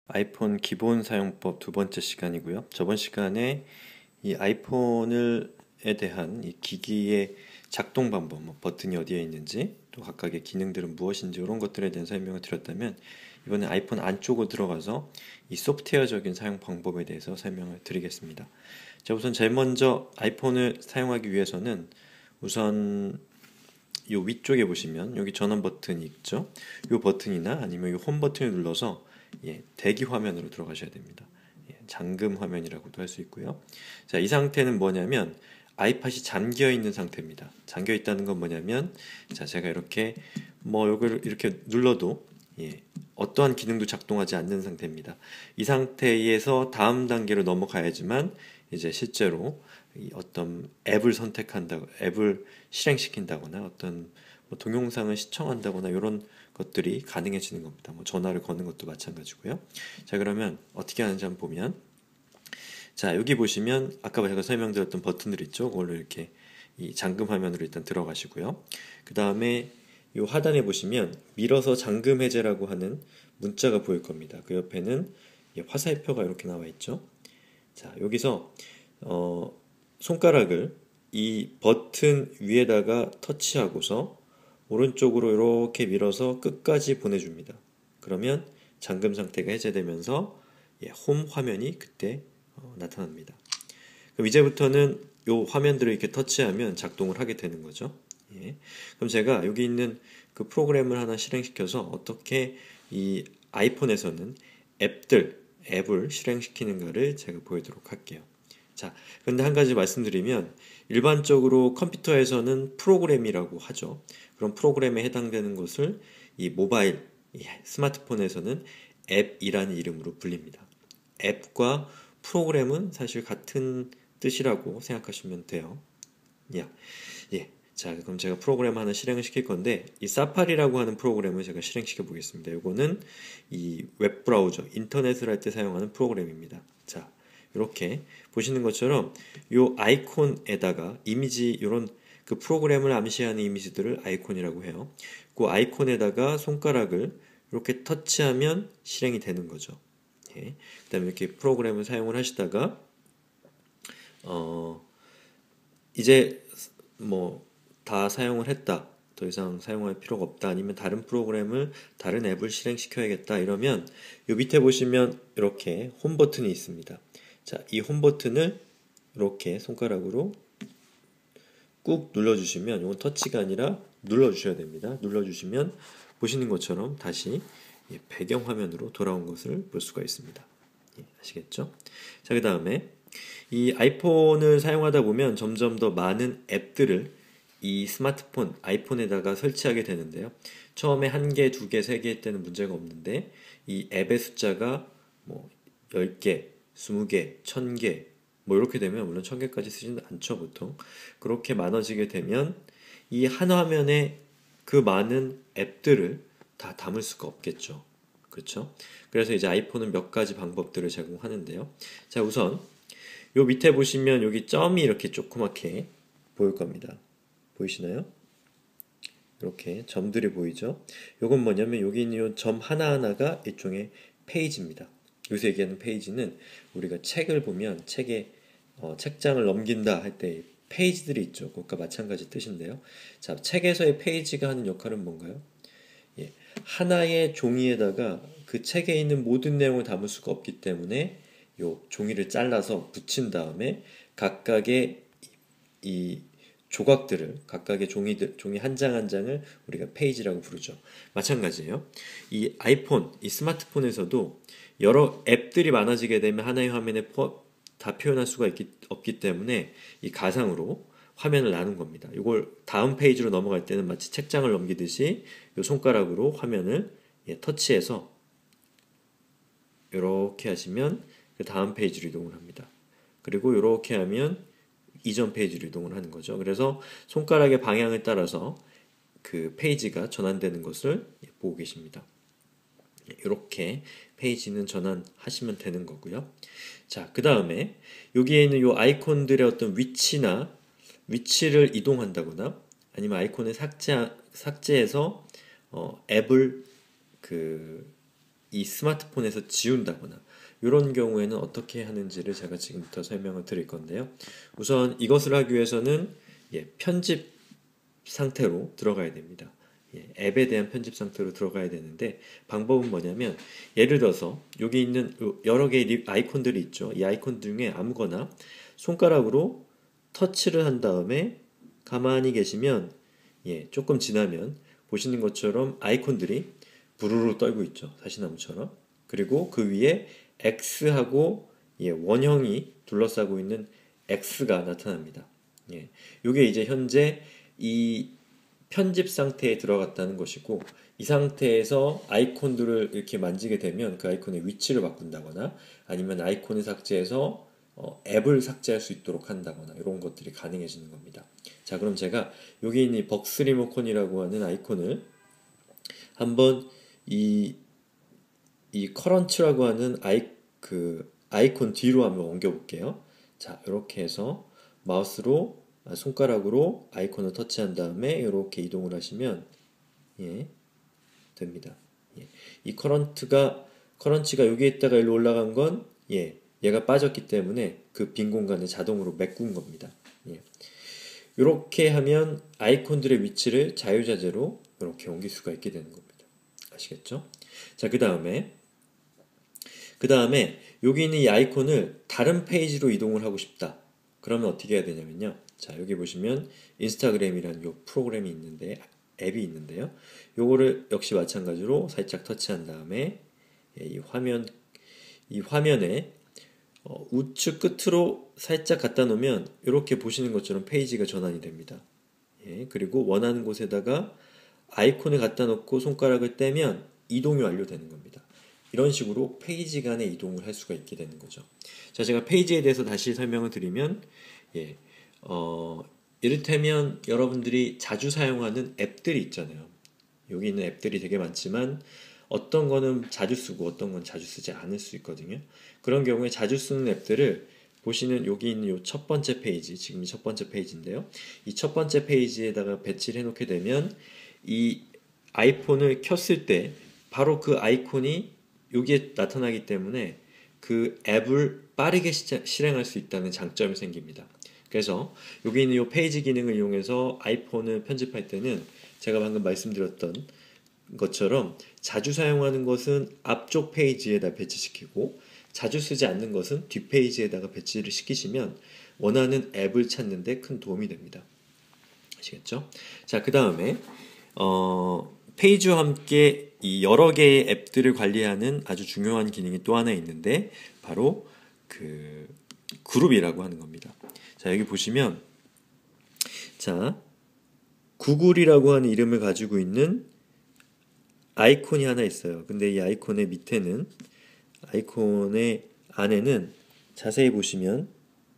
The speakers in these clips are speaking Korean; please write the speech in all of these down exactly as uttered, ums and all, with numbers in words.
아이폰 기본 사용법 두 번째 시간이고요. 저번 시간에 이 아이폰을에 대한 이 기기의 작동 방법, 뭐 버튼이 어디에 있는지, 또 각각의 기능들은 무엇인지 이런 것들에 대한 설명을 드렸다면 이번에 아이폰 안쪽으로 들어가서 이 소프트웨어적인 사용 방법에 대해서 설명을 드리겠습니다. 자, 우선 제일 먼저 아이폰을 사용하기 위해서는 우선 이 위쪽에 보시면 여기 전원 버튼이 있죠. 이 버튼이나 아니면 이 홈 버튼을 눌러서 예, 대기 화면으로 들어가셔야 됩니다. 예, 잠금 화면이라고도 할 수 있고요. 자, 이 상태는 뭐냐면 아이팟이 잠겨 있는 상태입니다. 잠겨 있다는 건 뭐냐면 자, 제가 이렇게 뭐 이걸 이렇게 눌러도 예, 어떠한 기능도 작동하지 않는 상태입니다. 이 상태에서 다음 단계로 넘어가야지만 이제 실제로 이 어떤 앱을 선택한다고 앱을 실행시킨다거나 어떤 뭐 동영상을 시청한다거나 이런 것들이 가능해지는 겁니다. 뭐 전화를 거는 것도 마찬가지고요. 자, 그러면 어떻게 하는지 한번 보면 자, 여기 보시면 아까 제가 설명드렸던 버튼들 있죠. 그걸로 이렇게 이 잠금 화면으로 일단 들어가시고요. 그 다음에 이 하단에 보시면 밀어서 잠금 해제라고 하는 문자가 보일 겁니다. 그 옆에는 화살표가 이렇게 나와 있죠. 자, 여기서 어, 손가락을 이 버튼 위에다가 터치하고서 오른쪽으로 이렇게 밀어서 끝까지 보내줍니다. 그러면 잠금 상태가 해제되면서 예, 홈 화면이 그때 어, 나타납니다. 그럼 이제부터는 이 화면들을 이렇게 터치하면 작동을 하게 되는 거죠. 예. 그럼 제가 여기 있는 그 프로그램을 하나 실행시켜서 어떻게 이 아이폰에서는 앱들, 앱을 실행시키는가를 제가 보여드리도록 할게요. 자, 근데 한 가지 말씀드리면 일반적으로 컴퓨터에서는 프로그램이라고 하죠. 그런 프로그램에 해당되는 것을 이 모바일, 이 스마트폰에서는 앱이라는 이름으로 불립니다. 앱과 프로그램은 사실 같은 뜻이라고 생각하시면 돼요. 야, 예. 자, 그럼 제가 프로그램 하나 실행을 시킬 건데 이 사파리라고 하는 프로그램을 제가 실행시켜 보겠습니다. 이거는 이 웹브라우저, 인터넷을 할 때 사용하는 프로그램입니다. 자, 이렇게 보시는 것처럼 이 아이콘에다가 이미지 이런 그 프로그램을 암시하는 이미지들을 아이콘이라고 해요. 그 아이콘에다가 손가락을 이렇게 터치하면 실행이 되는 거죠. 예. 그다음에 이렇게 프로그램을 사용을 하시다가 어 이제 뭐 다 사용을 했다. 더 이상 사용할 필요가 없다. 아니면 다른 프로그램을 다른 앱을 실행시켜야겠다. 이러면 요 밑에 보시면 이렇게 홈 버튼이 있습니다. 자, 이 홈 버튼을 이렇게 손가락으로 꾹 눌러주시면 이건 터치가 아니라 눌러주셔야 됩니다. 눌러주시면 보시는 것처럼 다시 배경 화면으로 돌아온 것을 볼 수가 있습니다. 아시겠죠? 자, 그 다음에 이 아이폰을 사용하다 보면 점점 더 많은 앱들을 이 스마트폰, 아이폰에다가 설치하게 되는데요. 처음에 한 개, 두 개, 세 개 때는 문제가 없는데 이 앱의 숫자가 뭐 열 개, 스무 개, 천 개 뭐 이렇게 되면 물론 천 개까지 쓰지는 않죠, 보통. 그렇게 많아지게 되면 이 한 화면에 그 많은 앱들을 다 담을 수가 없겠죠. 그렇죠? 그래서 이제 아이폰은 몇 가지 방법들을 제공하는데요. 자, 우선 요 밑에 보시면 여기 점이 이렇게 조그맣게 보일 겁니다. 보이시나요? 이렇게 점들이 보이죠? 요건 뭐냐면 여기 있는 이 점 하나하나가 일종의 페이지입니다. 요새 얘기하는 페이지는 우리가 책을 보면 책에 어, 책장을 넘긴다 할 때 페이지들이 있죠. 그것과 마찬가지 뜻인데요. 자, 책에서의 페이지가 하는 역할은 뭔가요? 예, 하나의 종이에다가 그 책에 있는 모든 내용을 담을 수가 없기 때문에 요 종이를 잘라서 붙인 다음에 각각의 이 조각들을 각각의 종이들 종이 한 장 한 장을 우리가 페이지라고 부르죠. 마찬가지예요. 이 아이폰, 이 스마트폰에서도 여러 앱들이 많아지게 되면 하나의 화면에 포, 다 표현할 수가 있기, 없기 때문에 이 가상으로 화면을 나눈 겁니다. 이걸 다음 페이지로 넘어갈 때는 마치 책장을 넘기듯이 이 손가락으로 화면을 예, 터치해서 이렇게 하시면 그 다음 페이지로 이동을 합니다. 그리고 이렇게 하면 이전 페이지로 이동을 하는 거죠. 그래서 손가락의 방향을 따라서 그 페이지가 전환되는 것을 보고 계십니다. 이렇게 페이지는 전환하시면 되는 거고요. 자, 그 다음에 여기에 있는 이 아이콘들의 어떤 위치나 위치를 이동한다거나 아니면 아이콘을 삭제, 삭제해서 어, 앱을 그 이 스마트폰에서 지운다거나 이런 경우에는 어떻게 하는지를 제가 지금부터 설명을 드릴 건데요. 우선 이것을 하기 위해서는 예, 편집 상태로 들어가야 됩니다. 예, 앱에 대한 편집 상태로 들어가야 되는데 방법은 뭐냐면 예를 들어서 여기 있는 여러 개의 아이콘들이 있죠. 이 아이콘 중에 아무거나 손가락으로 터치를 한 다음에 가만히 계시면 예, 조금 지나면 보시는 것처럼 아이콘들이 부르르 떨고 있죠. 사시나무처럼. 그리고 그 위에 X하고 예, 원형이 둘러싸고 있는 X가 나타납니다. 예, 이게 이제 현재 이 편집 상태에 들어갔다는 것이고 이 상태에서 아이콘들을 이렇게 만지게 되면 그 아이콘의 위치를 바꾼다거나 아니면 아이콘을 삭제해서 어, 앱을 삭제할 수 있도록 한다거나 이런 것들이 가능해지는 겁니다. 자, 그럼 제가 여기 있는 이 벅스 리모컨이라고 하는 아이콘을 한번 이, 이 커런트라고 하는 아이, 그 아이콘 뒤로 한번 옮겨 볼게요. 자, 이렇게 해서 마우스로 아, 손가락으로 아이콘을 터치한 다음에 이렇게 이동을 하시면 예, 됩니다. 예, 이 커런트가 커런치가 여기에 있다가 일로 올라간 건 예, 얘가 빠졌기 때문에 그 빈 공간에 자동으로 메꾼 겁니다. 예. 이렇게 하면 아이콘들의 위치를 자유자재로 이렇게 옮길 수가 있게 되는 겁니다. 아시겠죠? 자, 그 다음에 그 다음에 여기 있는 이 아이콘을 다른 페이지로 이동을 하고 싶다. 그러면 어떻게 해야 되냐면요. 자, 여기 보시면 인스타그램이라는 요 프로그램이 있는데 앱이 있는데요. 요거를 역시 마찬가지로 살짝 터치한 다음에 이 화면 이 화면에 어, 우측 끝으로 살짝 갖다 놓으면 이렇게 보시는 것처럼 페이지가 전환이 됩니다. 예, 그리고 원하는 곳에다가 아이콘을 갖다 놓고 손가락을 떼면 이동이 완료되는 겁니다. 이런 식으로 페이지 간에 이동을 할 수가 있게 되는 거죠. 자, 제가 페이지에 대해서 다시 설명을 드리면 예, 어, 이를테면 여러분들이 자주 사용하는 앱들이 있잖아요. 여기 있는 앱들이 되게 많지만 어떤 거는 자주 쓰고 어떤 건 자주 쓰지 않을 수 있거든요. 그런 경우에 자주 쓰는 앱들을 보시는 여기 있는 요 첫 번째 페이지, 지금 첫 번째 페이지인데요. 이 첫 번째 페이지에다가 배치를 해놓게 되면 이 아이폰을 켰을 때 바로 그 아이콘이 여기에 나타나기 때문에 그 앱을 빠르게 실행할 수 있다는 장점이 생깁니다. 그래서 여기 있는 이 페이지 기능을 이용해서 아이폰을 편집할 때는 제가 방금 말씀드렸던 것처럼 자주 사용하는 것은 앞쪽 페이지에다 배치시키고 자주 쓰지 않는 것은 뒷페이지에다가 배치를 시키시면 원하는 앱을 찾는 데 큰 도움이 됩니다. 아시겠죠? 자, 그 다음에 어, 페이지와 함께 이 여러 개의 앱들을 관리하는 아주 중요한 기능이 또 하나 있는데 바로 그 그룹이라고 하는 겁니다. 자, 여기 보시면 자, 구글이라고 하는 이름을 가지고 있는 아이콘이 하나 있어요. 근데 이 아이콘의 밑에는 아이콘의 안에는 자세히 보시면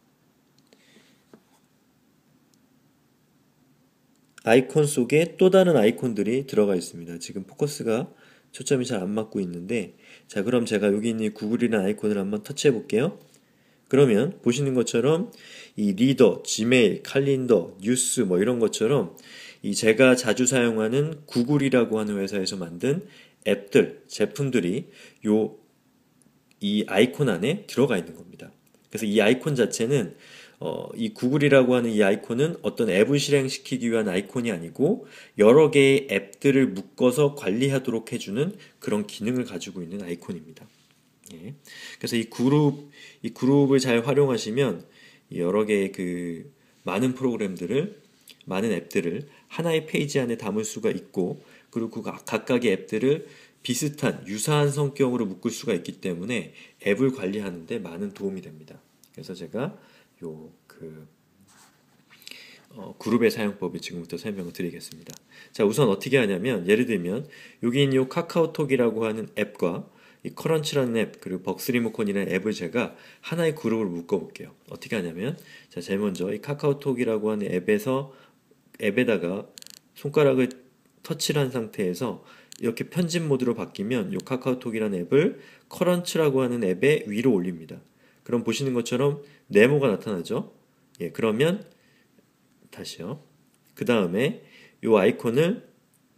아이콘 속에 또 다른 아이콘들이 들어가 있습니다. 지금 포커스가 초점이 잘 안 맞고 있는데 자, 그럼 제가 여기 있는 구글이라는 아이콘을 한번 터치해 볼게요. 그러면 보시는 것처럼 이 리더, 지메일, 칼린더, 뉴스 뭐 이런 것처럼 이 제가 자주 사용하는 구글이라고 하는 회사에서 만든 앱들, 제품들이 요 이 아이콘 안에 들어가 있는 겁니다. 그래서 이 아이콘 자체는 어, 이 구글이라고 하는 이 아이콘은 어떤 앱을 실행시키기 위한 아이콘이 아니고 여러 개의 앱들을 묶어서 관리하도록 해주는 그런 기능을 가지고 있는 아이콘입니다. 예. 그래서 이 그룹, 이 그룹을 잘 활용하시면 여러 개의 그 많은 프로그램들을, 많은 앱들을 하나의 페이지 안에 담을 수가 있고, 그리고 그 각각의 앱들을 비슷한, 유사한 성격으로 묶을 수가 있기 때문에 앱을 관리하는데 많은 도움이 됩니다. 그래서 제가 요, 그, 어, 그룹의 사용법을 지금부터 설명을 드리겠습니다. 자, 우선 어떻게 하냐면, 예를 들면, 여기 있는 요 카카오톡이라고 하는 앱과 이 커런치라는 앱, 그리고 벅스 리모컨이라는 앱을 제가 하나의 그룹으로 묶어볼게요. 어떻게 하냐면, 자, 제일 먼저 이 카카오톡이라고 하는 앱에서, 앱에다가 손가락을 터치를 한 상태에서 이렇게 편집 모드로 바뀌면 이 카카오톡이라는 앱을 커런치라고 하는 앱의 위로 올립니다. 그럼 보시는 것처럼 네모가 나타나죠? 예, 그러면 다시요. 그 다음에 이 아이콘을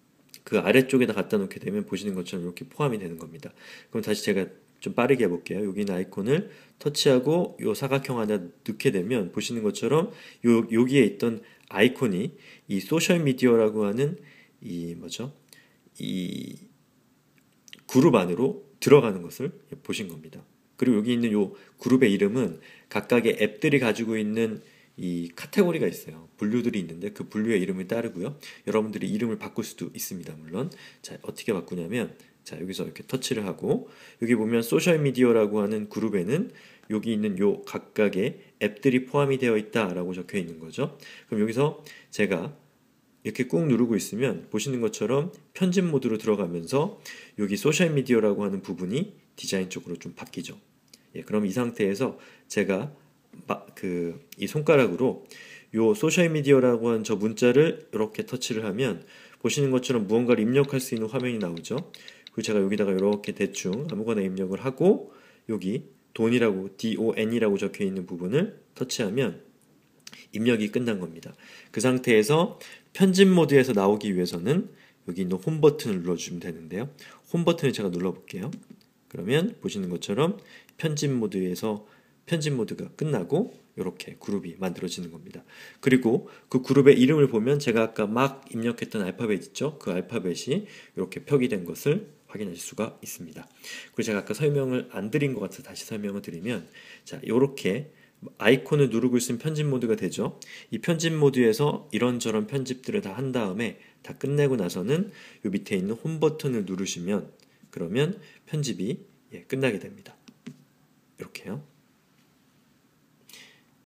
그 아래쪽에다 갖다 놓게 되면 보시는 것처럼 이렇게 포함이 되는 겁니다. 그럼 다시 제가 좀 빠르게 해볼게요. 여기 있는 아이콘을 터치하고 요 사각형 하나 넣게 되면 보시는 것처럼 요, 여기에 있던 아이콘이 이 소셜미디어라고 하는 이 뭐죠? 이 그룹 안으로 들어가는 것을 보신 겁니다. 그리고 여기 있는 요 그룹의 이름은 각각의 앱들이 가지고 있는 이 카테고리가 있어요. 분류들이 있는데 그 분류의 이름을 따르고요. 여러분들이 이름을 바꿀 수도 있습니다. 물론. 자, 어떻게 바꾸냐면 자, 여기서 이렇게 터치를 하고 여기 보면 소셜미디어라고 하는 그룹에는 여기 있는 요 각각의 앱들이 포함이 되어 있다라고 적혀 있는 거죠. 그럼 여기서 제가 이렇게 꾹 누르고 있으면 보시는 것처럼 편집 모드로 들어가면서 여기 소셜미디어라고 하는 부분이 디자인 쪽으로 좀 바뀌죠. 예, 그럼 이 상태에서 제가 그 이 손가락으로 요 소셜미디어라고 하는 저 문자를 이렇게 터치를 하면 보시는 것처럼 무언가를 입력할 수 있는 화면이 나오죠. 그리고 제가 여기다가 이렇게 대충 아무거나 입력을 하고 여기 돈이라고 돈이라고 적혀 있는 부분을 터치하면 입력이 끝난 겁니다. 그 상태에서 편집 모드에서 나오기 위해서는 여기 있는 홈 버튼을 눌러주시면 되는데요. 홈 버튼을 제가 눌러볼게요. 그러면 보시는 것처럼 편집 모드에서 편집 모드가 끝나고 이렇게 그룹이 만들어지는 겁니다. 그리고 그 그룹의 이름을 보면 제가 아까 막 입력했던 알파벳 있죠? 그 알파벳이 이렇게 표기된 것을 확인하실 수가 있습니다. 그리고 제가 아까 설명을 안 드린 것 같아서 다시 설명을 드리면 자, 이렇게 아이콘을 누르고 있으면 편집 모드가 되죠. 이 편집 모드에서 이런저런 편집들을 다 한 다음에 다 끝내고 나서는 요 밑에 있는 홈 버튼을 누르시면 그러면 편집이 예, 끝나게 됩니다. 이렇게요.